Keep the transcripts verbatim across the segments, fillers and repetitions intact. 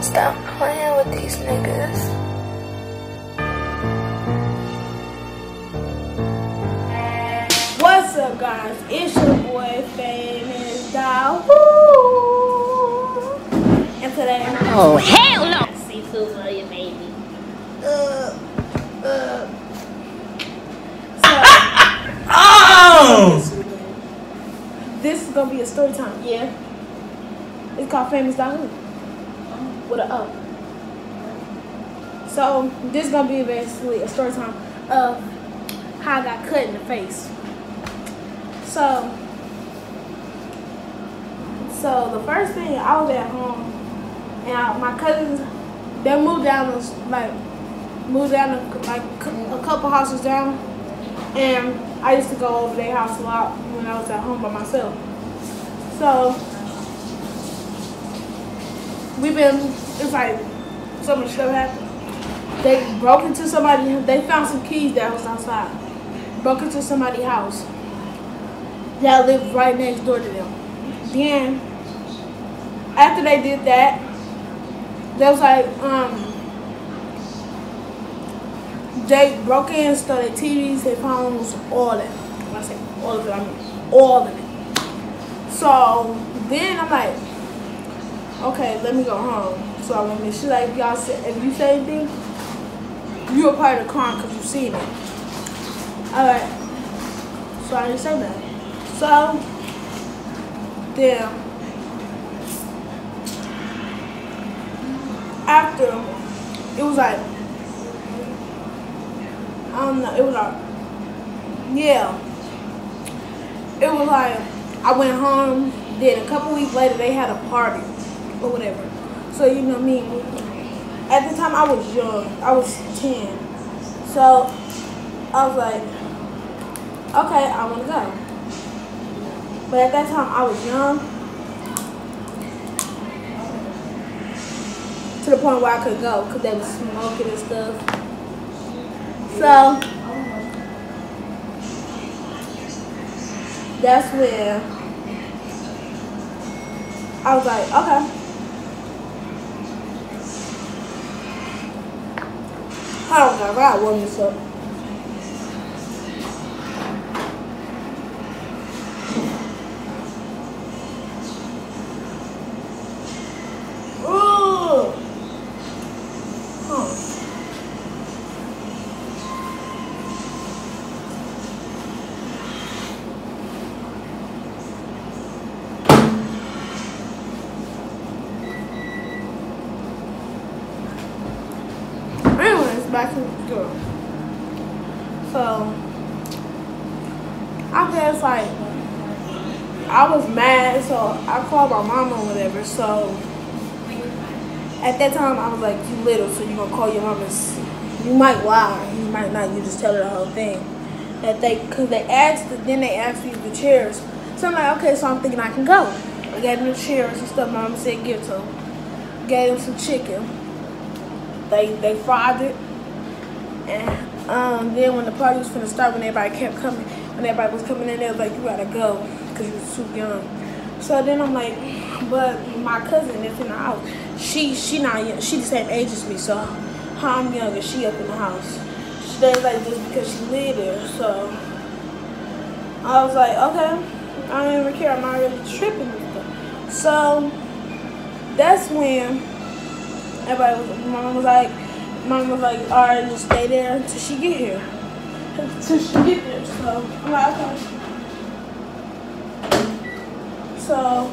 Stop playing with these niggas. What's up, guys? It's your boy Famous.who. And today I'm Oh hell no! Seafood for you, baby. uh uh so Oh! this is gonna be a story time, yeah. It's called Famous.who with an O. So this is gonna be basically a story time of how I got cut in the face. So, so the first thing, I was at home, and I, my cousins, they moved down, like, moved down, like, a couple houses down, and I used to go over their house a lot when I was at home by myself. So, we've been, it's like, so much stuff happened. They broke into somebody, they found some keys that was outside, broke into somebody's house that lived right next door to them. Then, after they did that, they was like, um, they broke in, stole their T Vs, their phones, all that. When I say all of it, I mean all of it. So, then I'm like, okay, let me go home. So I went in. She's like, y'all say, if you say anything, you're a part of the crime because you've seen it. Alright. So I didn't say that. So, then, after, it was like, I don't know, it was like, yeah, it was like, I went home, then a couple weeks later, they had a party, or whatever. So, you know me, at the time, I was young, I was ten, so, I was like, okay, I want to go. But at that time, I was young, to the point where I could go, because they was smoking and stuff. So, that's when I was like, okay. Hold on, guys, I gotta warm this up. Back to the store. So, I guess like I was mad, so I called my mama or whatever. So at that time I was like, you little, so you gonna call your mama. You might lie, you might not. You just tell her the whole thing. That they, cause they asked, then they asked me the chairs. So I'm like, okay, so I'm thinking I can go. I gave them the chairs and stuff. Mama said give to them. Gave them some chicken. They they fried it. And um, then when the party was finna start, when everybody kept coming, when everybody was coming in, they was like, you gotta go, because you was too young. So then I'm like, but my cousin that's in the house, she she not young, she the same age as me, so how I'm younger, she up in the house. She does like just because she live there, so I was like, okay, I don't even care, I'm not really tripping and stuff. So that's when everybody was, my mom was like, Mom was like, all right, just stay there until she get here. Until she get there. So I'm like, okay. So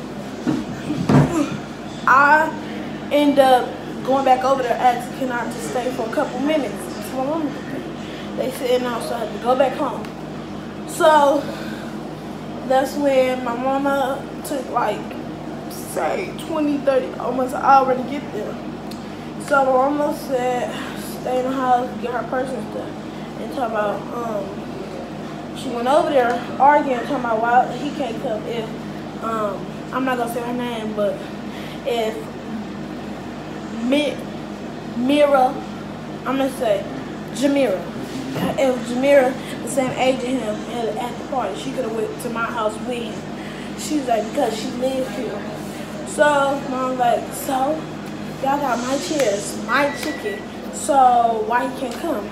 I end up going back over there asking can I just stay for a couple minutes. So my mom, they said no, so I had to go back home. So that's when my mama took like, say, twenty, thirty, almost an hour to get there. So my mama said, stay in the house, get her purse and stuff. And talk about, um, she went over there arguing, talking about why he can't come if, um, I'm not gonna say her name, but if Mi Mira, I'm gonna say Jamira, if Jamira the same age as him at, at the party, she could have went to my house with him. She's like, because she lives here. So, Mom's like, so? y'all got my chairs, my chicken, so why he can't come?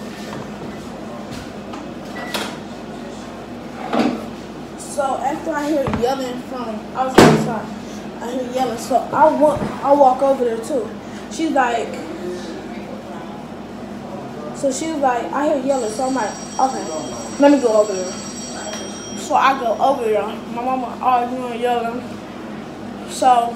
So after I hear yelling from outside, I hear yelling, so I walk, I walk over there too. She's like, so she was like, I hear yelling, so I'm like, okay, let me go over there. So I go over there. My mama arguing and yelling. So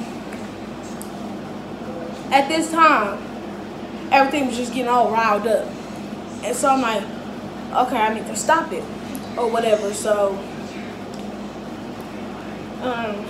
at this time, everything was just getting all riled up. And so I'm like, okay, I need to stop it or whatever. So um,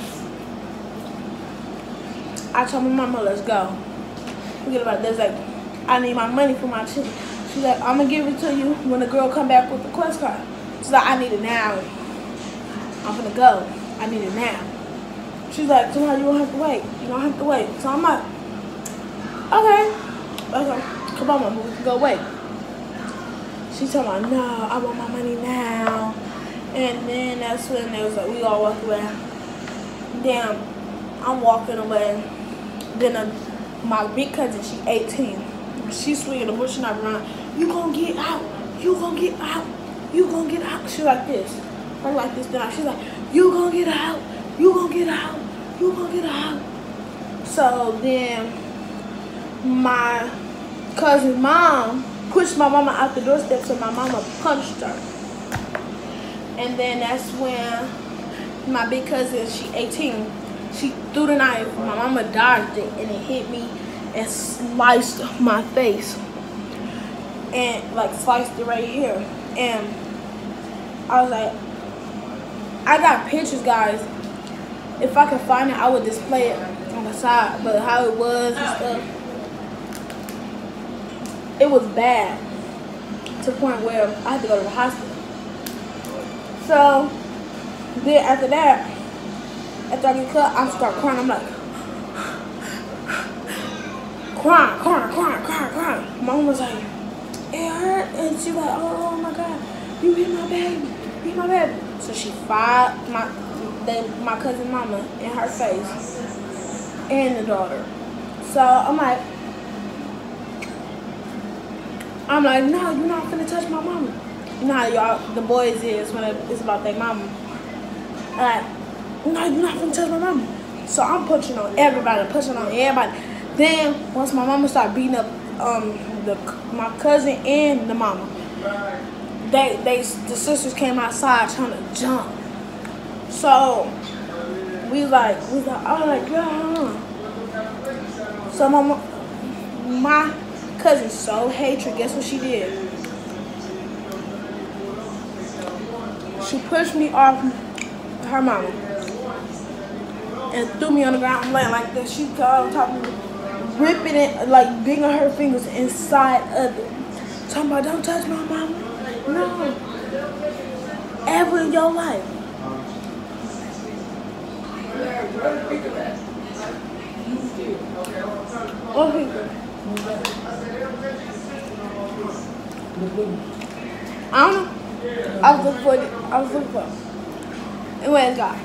I told my mama, let's go. Forget about this. Like, I need my money for my chicken. She's like, I'm gonna give it to you when the girl come back with the quest card. She's like, I need it now. I'm gonna go. I need it now. She's like, tomorrow you don't have to wait. You don't have to wait. So I'm like, okay. Okay. Come on, mama, we can go wait. She told me, no, I want my money now. And then that's when they was like, we all walked away. Then I'm walking away. Then a, my big cousin, she eighteen. She's swinging the bush knife around. You gonna get out. You gonna get out. You gonna get out. She like this. Her like this down. She's like, you gonna get out. You gonna get out. You gonna get out. So then my cousin's mom pushed my mama out the doorstep, so my mama punched her. And then that's when my big cousin, she eighteen, she threw the knife. My mama dodged it and it hit me and sliced my face. And like sliced it right here. And I was like, I got pictures, guys. If I could find it, I would display it on the side. But how it was and stuff, it was bad to the point where I had to go to the hospital. So then after that, after I get cut, I start crying. I'm like, crying, crying, crying, crying, crying. Mom was like, it hurt, and she was like, oh, oh my God, you hit my baby, you hit my baby. So she fired my they, my cousin mama in her face and the daughter. So I'm like, I'm like, no, you're not finna touch my mama. You know how y'all, the boys is when it's about their mama. Like, no, you're not finna touch my mama. So I'm pushing on everybody, pushing on everybody. Then once my mama started beating up um the my cousin and the mama, they they the sisters came outside trying to jump. So we like we was like, oh like yeah. So my my cousin so hatred. Guess what she did? She pushed me off her mama and threw me on the ground. I'm laying like this. She got on top of me, ripping it, like digging her fingers inside of it. Talking about, don't touch my mama. No. Ever in your life. What people? I don't know. I was looking for it. I was looking for it. Anyways, guys.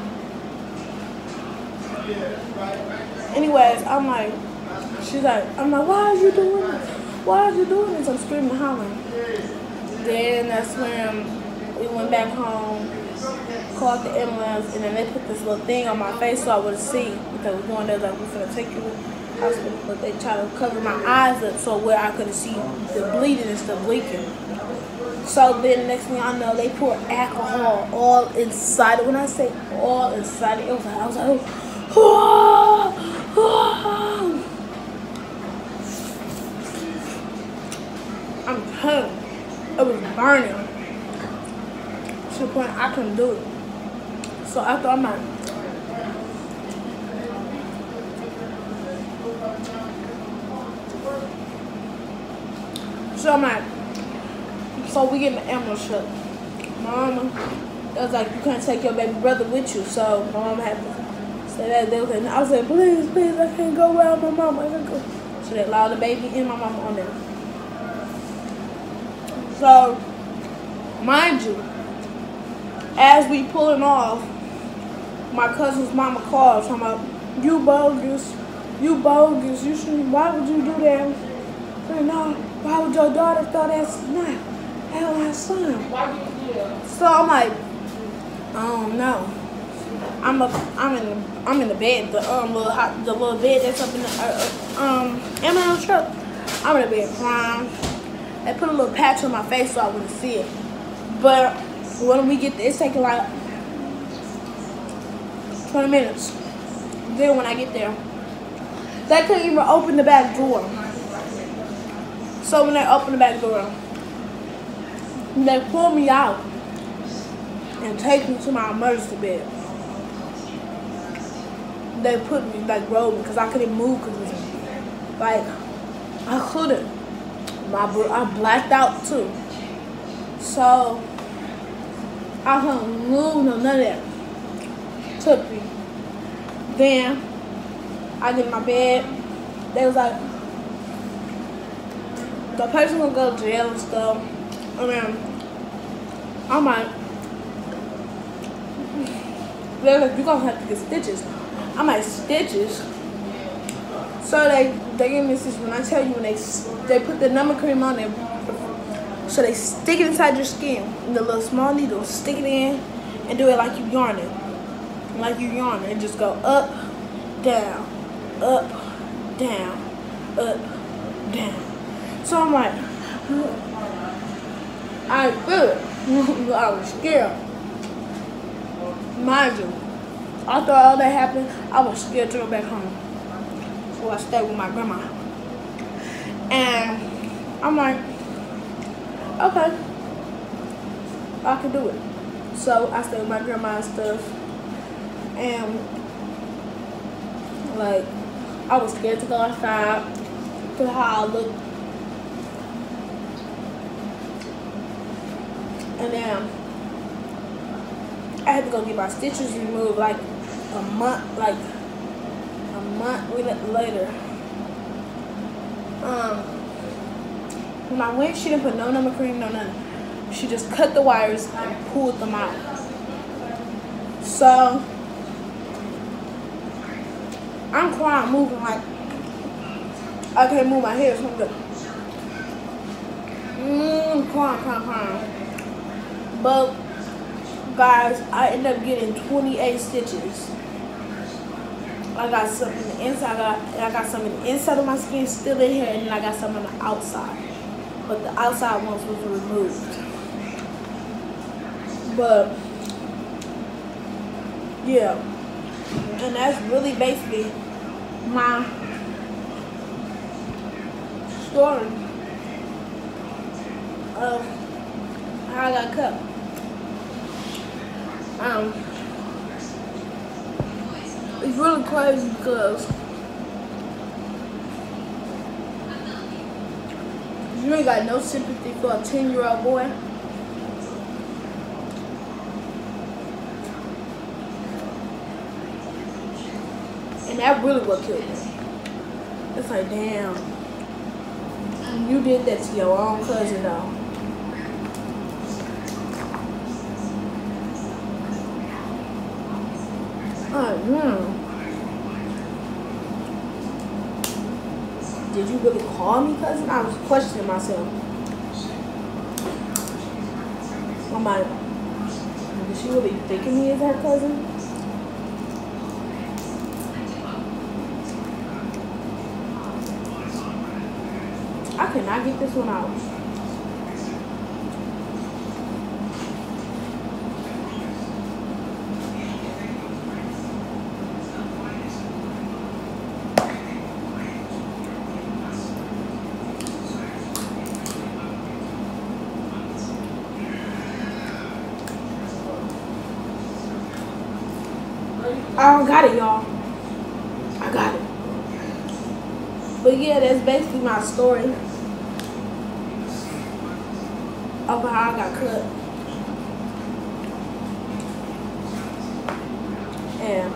Anyways, I'm like, she's like, I'm like, why are you doing this? Why are you doing this? I'm screaming and hollering. Then that's when we went back home, called the ambulance, and then they put this little thing on my face so I would see, because we going there like, we're gonna take you to the hospital, but they try to cover my eyes up so where I couldn't see the bleeding and stuff leaking. So then the next thing I know, they poured alcohol all inside it. When I say all inside it, it was like, I was like, oh, oh. I'm telling you, it was burning to the point I couldn't do it. So after I'm like, so I'm like, so we get in the ambulance truck. My mama, it was like, you can't take your baby brother with you. So my mama had to say that. They was like, I was like, please, please, I can't go without my mama. I can't go. So they allowed the baby and my mama on there. So, mind you, as we pulling off, my cousin's mama called talking about, you bogus, you bogus. You should. Why would you do that? You know, why would your daughter throw that snap at my son? Why did you do that? So I'm like, I don't know. I'm up. I'm in. The, I'm in the bed. The um little hot, the little bed that's up in the uh, um ambulance truck. I'm in the bed crying. They put a little patch on my face so I wouldn't see it. But when we get there, it's taking like twenty minutes. Then when I get there, they couldn't even open the back door. So when they open the back door, they pull me out and take me to my emergency bed. They put me, like, rolled me because I couldn't move because it was, like, I couldn't. My, I blacked out too. So I couldn't move, no, none of that. Took me. Then I get in my bed. They was like, the person will go to jail and stuff. I mean, I'm like, they're like, you're gonna have to get stitches. I'm like, stitches? So they they give me stitches. When I tell you, when they they put the number cream on it, so they stick it inside your skin, and the little small needle, stick it in, and do it like you yarning, like you yarning, and just go up, down, up, down, up, down. So I'm like, I feel it. I was scared. Mind you, after all that happened, I was scared to go back home. So I stayed with my grandma. And I'm like, okay, I can do it. So I stayed with my grandma and stuff. And like, I was scared to go outside because of how I looked. And then I had to go get my stitches removed like a month, like a month later. Um, when I went, she didn't put no number cream, no nothing. She just cut the wires and pulled them out. So I'm crying, moving like I can't move my head. So I'm good. Mmm, crying, crying, crying. But guys, I ended up getting twenty-eight stitches. I got some in the inside, I got, I got some in the inside of my skin still in here, and then I got some on the outside. But the outside ones was removed. But yeah, and that's really basically my story of how I got cut. Um, it's really crazy because you ain't got no sympathy for a ten year old boy. And that really what killed me. It's like, damn, you did that to your own cousin though. Oh, no. Did you really call me cousin? I was questioning myself. I'm like, is she really thinking me as her cousin? I cannot get this one out. I don't got it, y'all. I got it. But yeah, that's basically my story of how I got cut. And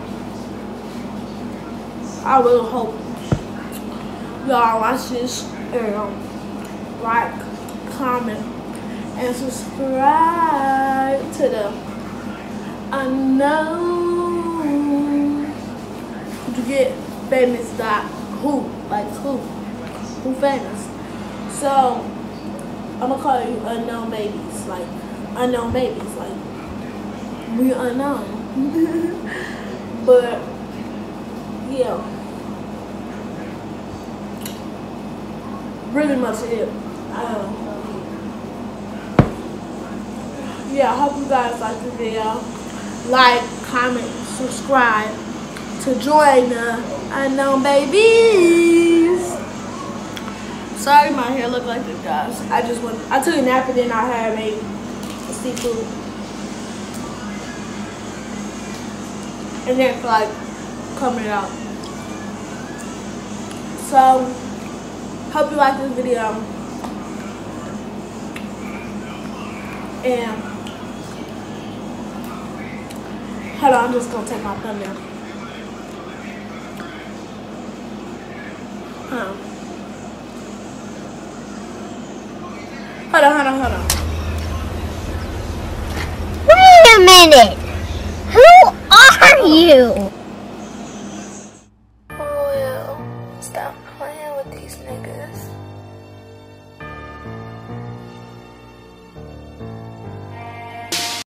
I really hope y'all watch this and like, comment, and subscribe to the unknown to get famous dot who, like who, who famous. So I'm gonna call you unknown babies, like unknown babies, like we unknown. But yeah, really much it. Um, yeah, I hope you guys like the video. Like, comment, subscribe to join the unknown babies. Sorry my hair look like this, guys. I just went, I took a nap and then I had made seafood. And then for like coming out. So, hope you like this video. And hold on, I'm just gonna take my thumbnail. Huh. Hold on, hold on, hold on. Wait a minute! Who are you? Will, stop playing with these niggas.